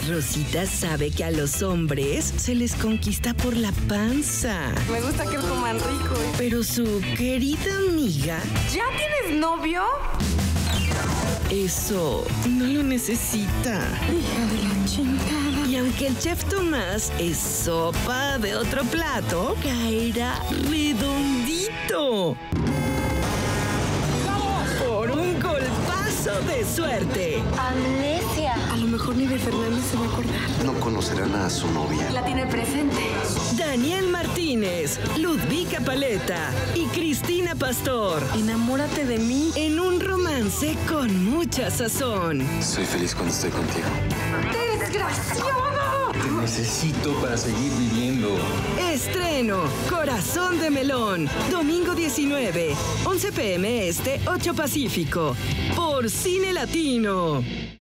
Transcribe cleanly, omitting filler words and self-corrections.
Rosita sabe que a los hombres se les conquista por la panza. Me gusta que coman rico. Pero su querida amiga... ¿Ya tienes novio? Eso no lo necesita. Hija de la chingada. Y aunque el chef Tomás es sopa de otro plato, caerá redondito. Por un golpazo de suerte. Amnesia. A lo mejor Nive Fernández se va a acordar. No conocerán a su novia. La tiene presente. Daniel Martínez, Ludvika Paleta y Cristina Pastor. Enamórate de mí. En un romance con mucha sazón. Soy feliz cuando estoy contigo. ¡Desgraciado! Te necesito para seguir viviendo. Estreno Corazón de Melón. Domingo 19, 11 p.m. Este, 8 Pacífico. Por Cine Latino.